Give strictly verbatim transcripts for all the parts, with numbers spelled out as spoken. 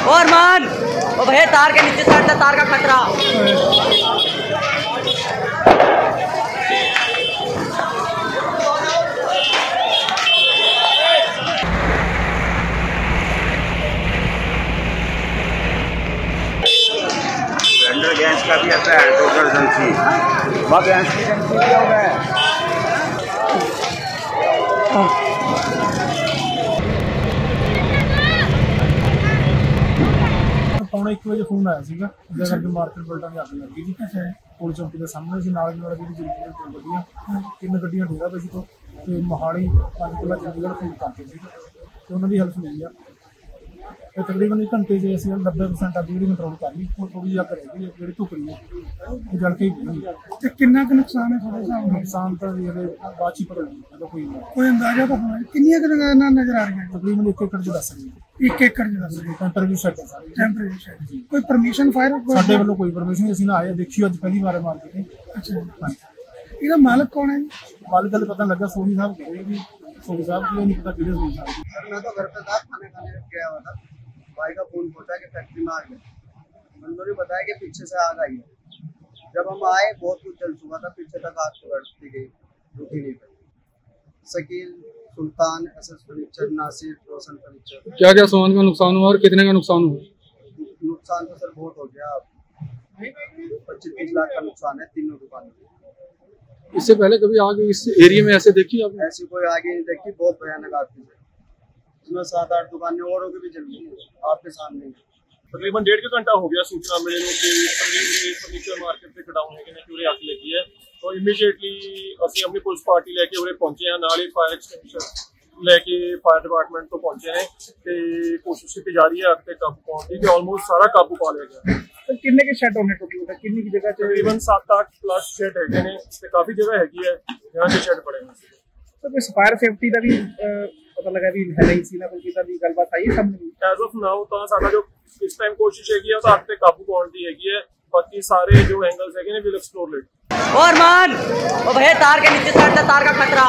और मान ओ भैया तार के नीचे से तार का खतरा। सिलेंडर गैस का भी आता है टोटल एजेंसी, वहाँ गैस की एजेंसी भी हो गए। पौने एक बजे फोन आया सीगा जगह के मार्केट बिल्डर में आग लगी जी। पुल चौकी के सामने से नाल नाल जी दो गड्डियां तीन गड्डियां ढेरा पे सी तो ते मोहाली पांच किला चंडीगढ़ फोन करते सी ते उन्हां दी हेल्प मिली आ। ਤੇ ਤਕਰੀਬਨ ਇੱਕ ਘੰਟੇ 'ਚ ਅਸੀਂ ਨੱਬੇ ਪਰਸੈਂਟ ਅੱਗ ਜਿਹੜੀ ਕੰਟਰੋਲ ਕਰ ਲਈ। ਹੁਣ ਥੋੜੀ ਜਿਹੀ ਅੱਗ ਰਹਿ ਗਈ ਜਿਹੜੀ ਧੁੱਪ ਰਹੀ ਹੈ ਉਹ ਜਲ ਕੇ ਹੀ ਗਈ। ਤੇ ਕਿੰਨਾ ਕੁ ਨੁਕਸਾਨ ਹੈ ਤੁਹਾਡੇ ਹਿਸਾਬ ਨਾਲ? ਨੁਕਸਾਨ ਤਾਂ ਵੀ ਇਹਦੇ ਬਾਅਦ 'ਚ ਹੀ ਪਤਾ ਲੱਗੇਗਾ, ਕੋਈ ਨਹੀਂ। ਕੋਈ ਅੰਦਾਜ਼ਾ ਤਾਂ ਹੋਣਾ ਕਿੰਨੀਆਂ ਕੁ ਦੁਕਾਨਾਂ ਨਜ਼ਰ ਆ ਰਹੀਆਂ? ਤਕਰੀਬਨ ਇੱਕ ਏਕੜ 'ਚ ਦੱਸ ਰਹੀ ਹੈ। ਇੱਕ ਏਕੜ 'ਚ ਦੱਸ ਰਹੀ ਟੈਂਪਰੇਰੀ ਸੈਟ ਹੈ ਸਾਰੇ ਟੈਂਪਰੇਰੀ ਸੈਟ ਜੀ। ਕੋਈ ਪਰਮਿਸ਼ਨ ਫਾਇਰ ਸਾਡੇ ਵੱਲੋਂ ਕੋਈ ਪਰਮਿਸ਼ਨ ਨਹੀਂ। ਅਸੀਂ ਨਾ ਆਏ ਦੇਖੀ ਅੱਜ ਪਹਿਲੀ ਵਾਰ ਮਾਰਕੀਟ ਤੇ। ਅੱਛਾ, ਇਹਦਾ ਮਾਲਕ ਕੌਣ ਹੈ ਜੀ? ਮਾਲਕ ਦਾ ਪਤਾ ਲੱਗਾ सोनी साहब कह रहे कि सोनी साहब की नहीं पता किधर सोनी साहब। सर मैं तो घर पे था, खाने खाने गया हुआ था, भाई का फोन पहुंचा कि फैक्ट्री में आग है। बंदों ने बताया कि पीछे से आग आई है। जब हम आए बहुत कुछ जल चुका था, पीछे तक आग बढ़ती गई, रुकी नहीं पाई। Shakeel, Sultan, SS furniture, Nasir, Roshan furniture. क्या क्या सामान का नुकसान हुआ और कितने का नुकसान हुआ? नुकसान तो सर बहुत हो गया, पच्चीस तीस लाख का नुकसान है तीनों दुकानों में। इससे पहले कभी आग इस एरिया में ऐसे देखी आपने? ऐसी कोई आगे नहीं देखी, बहुत भयानक आग थी। इसमें सात आठ दुकानें और की भी जल गई आपके सामने। तकरीबन डेढ़ का घंटा हो गया सूचना मिले कि फर्नीचर मार्केट से कटाउन है कि पूरे आग लगी है। तो इमीडिएटली ਅਸੀਂ ਆਪਣੀ ਪੁਲਿਸ ਪਾਰਟੀ ਲੈ ਕੇ ਉਰੇ ਪਹੁੰਚੇ ਹਾਂ, ਨਾਲ ਹੀ ਫਾਇਰ ਐਕਸਟੈਂਸ਼ਨ ਲੈ ਕੇ ਫਾਇਰ ਡਿਪਾਰਟਮੈਂਟ ਤੋਂ ਪਹੁੰਚੇ ਨੇ ਤੇ ਕੋਸ਼ਿਸ਼ ਕੀਤੀ ਜਾ ਰਹੀ ਹੈ ਅੱਗ ਤੇ ਕਾਬੂ ਪਾਉਣ ਦੀ ਤੇ ਆਲਮੋਸਟ ਸਾਰਾ ਕਾਬੂ ਪਾ ਲਿਆ ਗਿਆ। ਤੇ ਕਿੰਨੇ ਕੇ ਸ਼ੈਡ ਹੋਣੇ ਟੋਟਲ? ਕਿੰਨੀ ਕੀ ਜਗ੍ਹਾ 'ਚ? ਤਕਰੀਬਨ ਸੱਤ ਅੱਠ ਪਲੱਸ ਸ਼ੈਡ ਹੈਗੇ ਨੇ ਤੇ ਕਾਫੀ ਜਗ੍ਹਾ ਹੈਗੀ ਹੈ ਜਹਾਂ ਤੇ ਸ਼ੈਡ ਪੜੇ ਹੋਏ। ਤਾਂ ਕੋਈ ਫਾਇਰ ਸੇਫਟੀ ਦਾ ਵੀ ਪਤਾ ਲੱਗਾ ਵੀ ਹੈ ਨਹੀਂ ਸੀ ਨਾ ਕੋਈ ਕਿਦਾਂ ਦੀ ਗੱਲਬਾਤ ਆਈ ਸਾਹਮਣੇ? ਐਜ਼ ਆਫ ਨਾਓ ਤਾਂ ਸਾਡਾ ਜੋ ਇਸ ਟਾਈਮ ਕੋਸ਼ਿਸ਼ ਹੈਗੀ ਹੈ ਉਹ ਅੱਗ ਤੇ ਕਾਬੂ ਪਾਉਣ ਦੀ ਹੈਗੀ ਹੈ। ਬਾਕੀ ਸਾਰੇ ਜੋ ਐਂਗਲਸ ਹੈਗੇ ਨੇ ਵਿਲ ਐਕਸਪਲੋਰ ਲੇਟ। और मान ओ भैया तार के नीचे से तार का खतरा।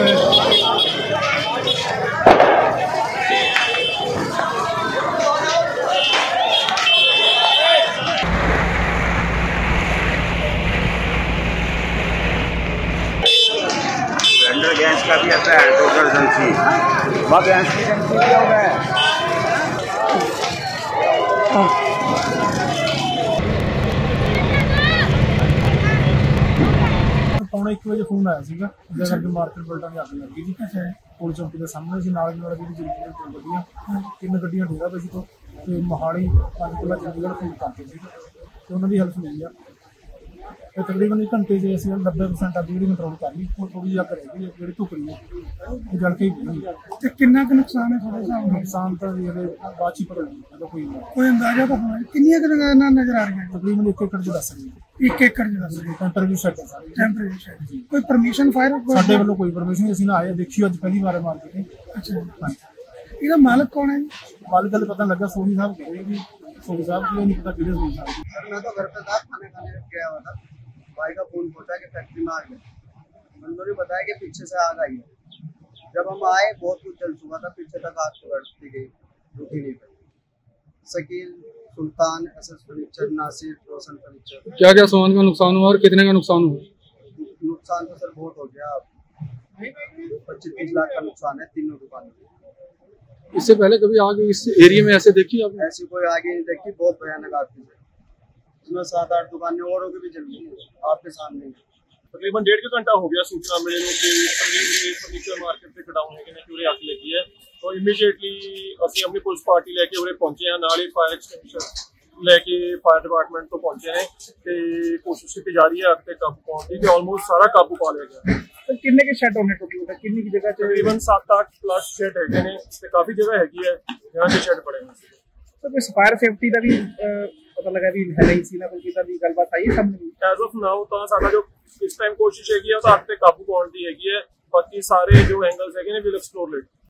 सिलेंडर गैस का भी आता है टोटल एजेंसी, वहाँ गैस की एजेंसी भी हो गए। पौने एक बजे फोन आया सीगा जगह के मार्केट बिल्डर में आग लगी जी। पुल चौकी के सामने से नाल नाल जी दो गड्डियां तीन गड्डियां ढेरा पे सी तो ते मोहाली पांच किला चंडीगढ़ फोन करते सी ते उन्हां दी हेल्प मिली आ। ਤੇ ਤਕਰੀਬਨ ਇੱਕ ਘੰਟੇ 'ਚ ਅਸੀਂ ਨੱਬੇ ਪਰਸੈਂਟ ਅੱਗ ਜਿਹੜੀ ਕੰਟਰੋਲ ਕਰ ਲਈ। ਹੁਣ ਥੋੜੀ ਜਿਹੀ ਅੱਗ ਰਹਿ ਗਈ ਜਿਹੜੀ ਧੁੱਪ ਰਹੀ ਹੈ ਉਹ ਜਲ ਕੇ ਹੀ ਗਈ। ਤੇ ਕਿੰਨਾ ਕੁ ਨੁਕਸਾਨ ਹੈ ਤੁਹਾਡੇ ਹਿਸਾਬ ਨਾਲ? ਨੁਕਸਾਨ ਤਾਂ ਵੀ ਇਹਦੇ ਬਾਅਦ 'ਚ ਹੀ ਪਤਾ ਲੱਗੇਗਾ, ਕੋਈ ਨਹੀਂ। ਕੋਈ ਅੰਦਾਜ਼ਾ ਤਾਂ ਹੋਣਾ ਕਿੰਨੀਆਂ ਕੁ ਦੁਕਾਨਾਂ ਨਜ਼ਰ ਆ ਰਹੀਆਂ? ਤਕਰੀਬਨ ਇੱਕ ਏਕੜ 'ਚ ਦੱਸ ਰਹੀ ਹੈ। ਇੱਕ ਏਕੜ 'ਚ ਦੱਸ ਰਹੀ ਟੈਂਪਰੇਰੀ ਸੈਟ ਹੈ ਸਾਰੇ ਟੈਂਪਰੇਰੀ ਸੈਟ ਜੀ। ਕੋਈ ਪਰਮਿਸ਼ਨ ਫਾਇਰ ਸਾਡੇ ਵੱਲੋਂ ਕੋਈ ਪਰਮਿਸ਼ਨ ਨਹੀਂ। ਅਸੀਂ ਨਾ ਆਏ ਦੇਖੀ ਅੱਜ ਪਹਿਲੀ ਵਾਰ ਮਾਰਕੀਟ ਤੇ। ਅੱਛਾ, ਇਹਦਾ ਮਾਲਕ ਕੌਣ ਹੈ ਜੀ? ਮਾਲਕ ਦਾ ਪਤਾ ਲੱਗਾ सोनी साहब कह रहे कि सोनी साहब की नहीं पता किधर सोनी साहब। सर मैं तो घर पे था, खाने खाने गया हुआ था, भाई का फोन पहुंचा कि फैक्ट्री में आग है। बंदों ने बताया कि पीछे से आग आई है। जब हम आए बहुत कुछ जल चुका था, पीछे तक आग बढ़ती गई, रुकी नहीं पाई। Shakeel, Sultan, SS furniture, Nasir, Roshan furniture. क्या क्या सामान का नुकसान हुआ और कितने का नुकसान हुआ? नुकसान तो सर बहुत हो गया, पच्चीस तीस लाख का नुकसान है तीनों दुकानों में। इससे पहले कभी आग इस एरिया में ऐसे देखी आपने? ऐसी कोई आगे नहीं देखी, बहुत भयानक आग थी। इसमें सात आठ दुकानें और की भी जल गई आपके सामने। तकरीबन डेढ़ का घंटा हो गया सूचना मिले कि फर्नीचर मार्केट से कटाउन है कि पूरे आग लगी है। तो इमीडिएटली ਅਸੀਂ ਆਪਣੀ ਪੁਲਿਸ ਪਾਰਟੀ ਲੈ ਕੇ ਉਰੇ ਪਹੁੰਚੇ ਹਾਂ, ਨਾਲ ਹੀ ਫਾਇਰ ਐਕਸਟੈਂਸ਼ਨ ਲੈ ਕੇ ਫਾਇਰ ਡਿਪਾਰਟਮੈਂਟ ਤੋਂ ਪਹੁੰਚੇ ਨੇ ਤੇ ਕੋਸ਼ਿਸ਼ ਕੀਤੀ ਜਾ ਰਹੀ ਹੈ ਅੱਗ ਤੇ ਕਾਬੂ ਪਾਉਣ ਦੀ ਤੇ ਆਲਮੋਸਟ ਸਾਰਾ ਕਾਬੂ ਪਾ ਲਿਆ ਗਿਆ। ਤੇ ਕਿੰਨੇ ਕੇ ਸ਼ੈਡ ਹੋਣੇ ਟੋਟਲ? ਕਿੰਨੀ ਕੀ ਜਗ੍ਹਾ 'ਚ? ਤਕਰੀਬਨ ਸੱਤ ਅੱਠ ਪਲੱਸ ਸ਼ੈਡ ਹੈਗੇ ਨੇ ਤੇ ਕਾਫੀ ਜਗ੍ਹਾ ਹੈਗੀ ਹੈ ਜਹਾਂ ਤੇ ਸ਼ੈਡ ਪੜੇ ਹੋਏ। ਤਾਂ ਕੋਈ ਫਾਇਰ ਸੇਫਟੀ ਦਾ ਵੀ ਪਤਾ ਲੱਗਾ ਵੀ ਹੈ ਨਹੀਂ ਸੀ ਨਾ ਕੋਈ ਕਿਦਾਂ ਦੀ ਗੱਲਬਾਤ ਆਈ ਸਾਹਮਣੇ? ਐਜ਼ ਆਫ ਨਾਓ ਤਾਂ ਸਾਡਾ ਜੋ ਇਸ ਟਾਈਮ ਕੋਸ਼ਿਸ਼ ਹੈਗੀ ਹੈ ਉਹ ਅੱਗ ਤੇ ਕਾਬੂ ਪਾਉਣ ਦੀ ਹੈਗੀ ਹੈ। ਬਾਕੀ ਸਾਰੇ ਜੋ ਐਂਗਲਸ ਹੈਗੇ ਨੇ ਵਿਲ ਐਕਸਪਲੋਰ ਲੇਟ।